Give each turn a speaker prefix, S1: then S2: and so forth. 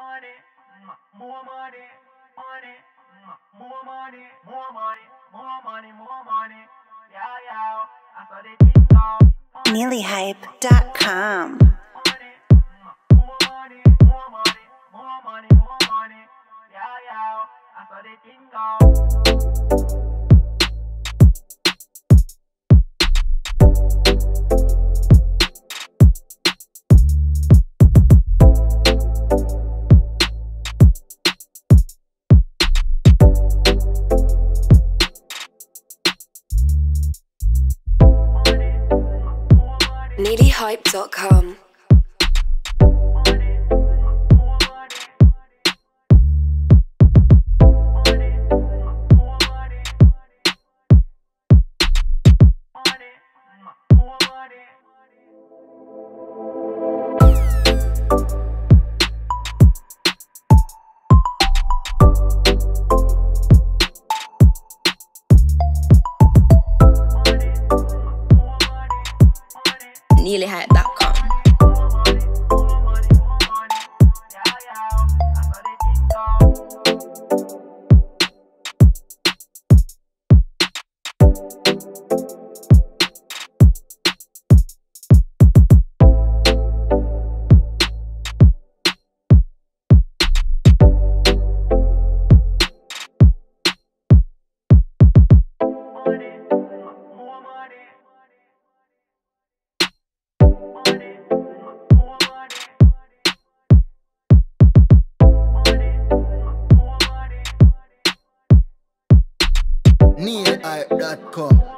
S1: money, more money, money, more money, more money, more money, more money. Yeah, yeah, I saw the thing go.
S2: NeilyHype.com.
S1: More money, more money, more money, more money. Yeah, yeah, I saw the thing go.
S2: NeilyHype.com. NeilyHype.com.
S3: NeilyHype.com.